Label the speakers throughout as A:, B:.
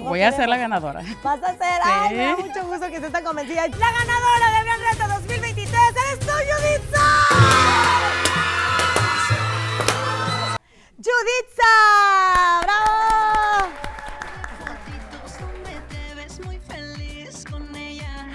A: Voy a ser la ganadora.
B: ¿Vas a ser?
A: Sí.
B: Ay, me da mucho gusto que estés tan convencida. La ganadora del Gran Reto 2023 eres tú, Yuditza. ¡Yuditza! ¡Bravo!
C: Te ves muy feliz con ella.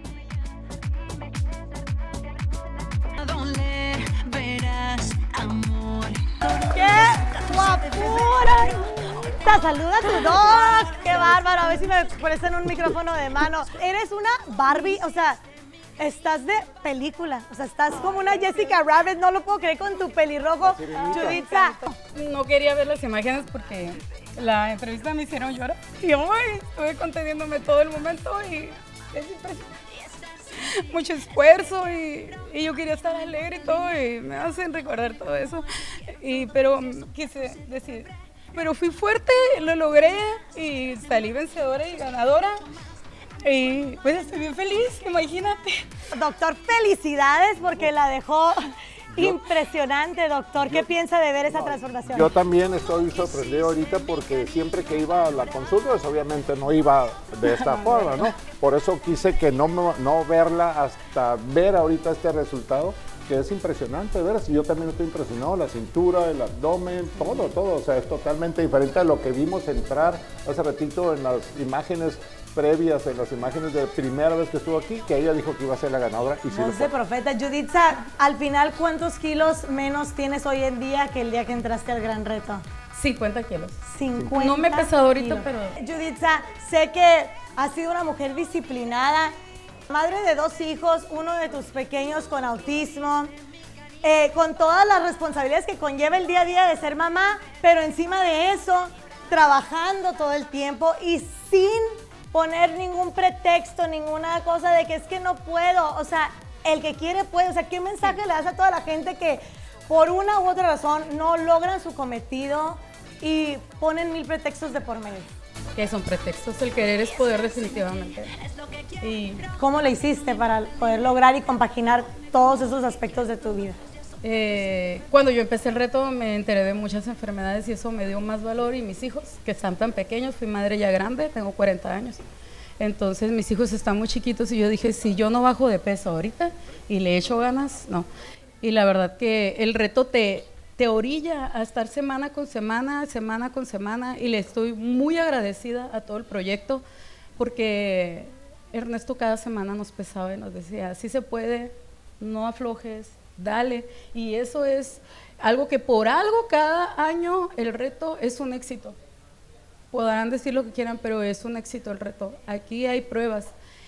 C: ¿A dónde verás amor?
B: ¡Qué guapura! Saluda a tu dog. ¡Qué bárbaro! A ver si me pones en un micrófono de mano. Eres una Barbie, o sea, estás de película. O sea, estás como una Jessica Rabbit. No lo puedo creer con tu pelirrojo, Yuditza.
A: No quería ver las imágenes porque la entrevista me hicieron llorar. Y yo estuve conteniéndome todo el momento y es impresionante. Mucho esfuerzo y yo quería estar alegre y todo y me hacen recordar todo eso. Pero quise decir, pero fui fuerte, lo logré y salí vencedora y ganadora. Y pues estoy bien feliz, imagínate.
B: Doctor, felicidades porque la dejó impresionante, doctor. ¿Qué piensa de ver esa transformación?
D: Yo también estoy sorprendido ahorita porque siempre que iba a la consulta, pues obviamente no iba de esta forma, ¿no? Por eso quise que no verla hasta ver ahorita este resultado, que es impresionante, ¿verdad? Yo también estoy impresionado, la cintura, el abdomen, todo, o sea, es totalmente diferente a lo que vimos entrar hace ratito en las imágenes previas, en las imágenes de primera vez que estuvo aquí, que ella dijo que iba a ser la ganadora y sí lo
B: Voz
D: fue.
B: de profeta. Yuditza, al final, ¿cuántos kilos menos tienes hoy en día que el día que entraste al Gran Reto?
A: 50 kilos.
B: 50
A: No me he pesado ahorita,
B: kilos.
A: pero...
B: Yuditza, sé que has sido una mujer disciplinada, madre de 2 hijos, uno de tus pequeños con autismo, con todas las responsabilidades que conlleva el día a día de ser mamá, pero encima de eso, trabajando todo el tiempo y sin poner ningún pretexto, ninguna cosa de que es que no puedo. O sea, el que quiere puede. O sea, ¿qué mensaje le das a toda la gente que por una u otra razón no logran su cometido y ponen 1000 pretextos de por medio?
A: Que son pretextos, el querer es poder definitivamente. Y
B: ¿Cómo le hiciste para poder lograr y compaginar todos esos aspectos de tu vida?
A: cuando yo empecé el reto me enteré de muchas enfermedades y eso me dio más valor, y mis hijos, que están tan pequeños, fui madre ya grande, tengo 40 años, entonces mis hijos están muy chiquitos y yo dije, si yo no bajo de peso ahorita y le echo ganas, no. Y la verdad que el reto te orilla a estar semana con semana, y le estoy muy agradecida a todo el proyecto porque Ernesto cada semana nos pesaba y nos decía, sí se puede, no aflojes, dale, y eso es algo que por algo cada año el reto es un éxito. Podrán decir lo que quieran, pero es un éxito el reto. Aquí hay pruebas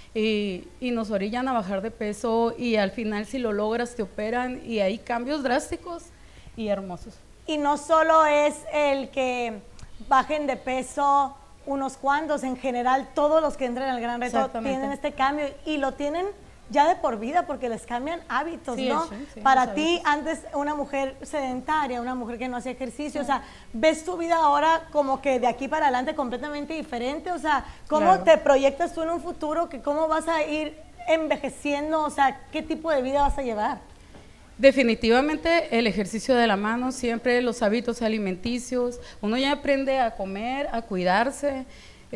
A: y nos orillan a bajar de peso y al final si lo logras te operan y hay cambios drásticos y hermosos.
B: Y no solo es el que bajen de peso unos cuantos, en general todos los que entran al Gran Reto tienen este cambio y lo tienen ya de por vida porque les cambian hábitos,
A: sí,
B: ¿no?
A: Sí,
B: para ti, antes una mujer sedentaria, una mujer que no hacía ejercicio, o sea, ¿ves tu vida ahora como que de aquí para adelante completamente diferente? O sea, ¿cómo te proyectas tú en un futuro? Que ¿cómo vas a ir envejeciendo? O sea, ¿qué tipo de vida vas a llevar?
A: Definitivamente el ejercicio de la mano, siempre los hábitos alimenticios, uno ya aprende a comer, a cuidarse,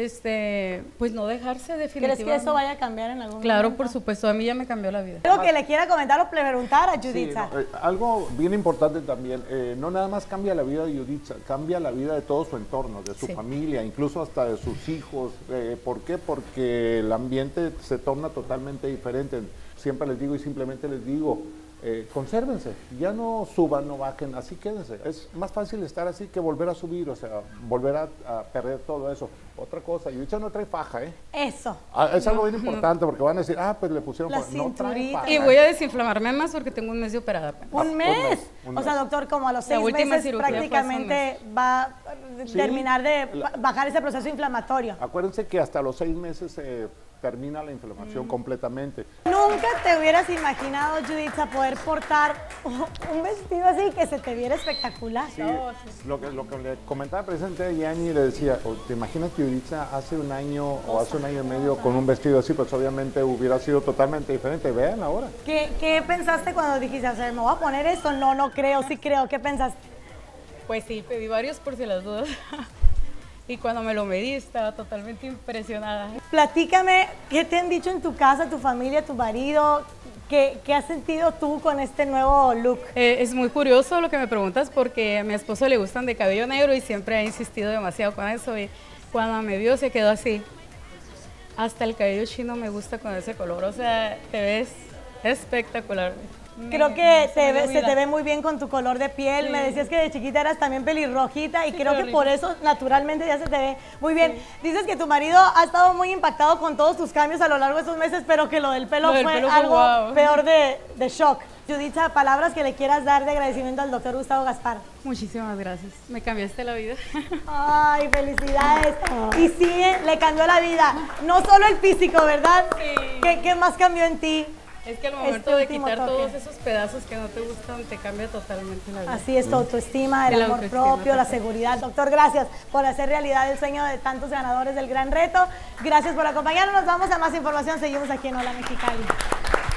A: pues no dejarse definitivamente.
B: ¿Crees que eso vaya a cambiar en algún momento?
A: Claro, por supuesto, a mí ya me cambió la vida.
B: Algo que le quiera comentar o preguntar a Yuditza.
D: Sí, no, algo bien importante también, no nada más cambia la vida de Yuditza, cambia la vida de todo su entorno, de su familia, incluso hasta de sus hijos. ¿Por qué? Porque el ambiente se torna totalmente diferente. Siempre les digo y simplemente les digo, consérvense, ya no suban, no bajen, así quédense. Es más fácil estar así que volver a subir, o sea, volver a perder todo eso. Otra cosa, Yuditza no trae faja, ¿eh?
B: Eso.
D: Es algo bien importante porque van a decir, pues le pusieron
B: La
D: faja. No trae
B: cinturita.
D: faja.
A: Y voy a desinflamarme más porque tengo un mes de operada.
B: ¿Un mes?
D: un
B: O sea,
D: mes.
B: doctor, como a los
A: La
B: 6
A: última
B: meses
A: cirugía fue hace
B: prácticamente va a terminar de bajar ese proceso inflamatorio.
D: Acuérdense que hasta los 6 meses se termina la inflamación completamente.
B: Nunca te hubieras imaginado, Yuditza, poder portar un vestido así que se te viera espectacular.
D: Sí, lo que le comentaba precisamente a Yanni, le decía, ¿te imaginas que Yuditza hace un año o hace un año y medio con un vestido así? Pues obviamente hubiera sido totalmente diferente. Vean ahora.
B: ¿Qué pensaste cuando dijiste, o sea, me voy a poner esto? No creo, sí creo. ¿Qué pensaste?
A: Pues sí, pedí varios por si las dudas. Y cuando me lo medí estaba totalmente impresionada.
B: Platícame, ¿qué te han dicho en tu casa, tu familia, tu marido? ¿Qué has sentido tú con este nuevo look?
A: Es muy curioso lo que me preguntas porque a mi esposo le gustan de cabello negro y siempre ha insistido demasiado con eso. Y cuando me vio se quedó así. Hasta el cabello chino me gusta con ese color, o sea, te ves espectacular.
B: Creo que se te ve muy bien con tu color de piel.
A: Sí.
B: Me decías que de chiquita eras también pelirrojita y
A: Sí,
B: creo que
A: qué
B: por eso naturalmente ya se te ve muy bien. Dices que tu marido ha estado muy impactado con todos tus cambios a lo largo de estos meses, pero que lo del pelo fue algo
A: guau.
B: peor de shock. Juditza, palabras que le quieras dar de agradecimiento al doctor Gustavo Gaspar.
A: Muchísimas gracias, me cambiaste la vida.
B: Ay, felicidades. Y sí, le cambió la vida. No solo el físico, ¿verdad?
A: Sí.
B: ¿Qué más cambió en ti?
A: Es que al momento
B: Este
A: de
B: último
A: quitar
B: toque.
A: todos esos pedazos que no te gustan, te cambia totalmente la vida.
B: Así es, tu autoestima, el
A: La
B: amor
A: autoestima,
B: propio, la
A: perfecto.
B: seguridad. Doctor, gracias por hacer realidad el sueño de tantos ganadores del Gran Reto. Gracias por acompañarnos. Vamos a más información. Seguimos aquí en Hola Mexicali.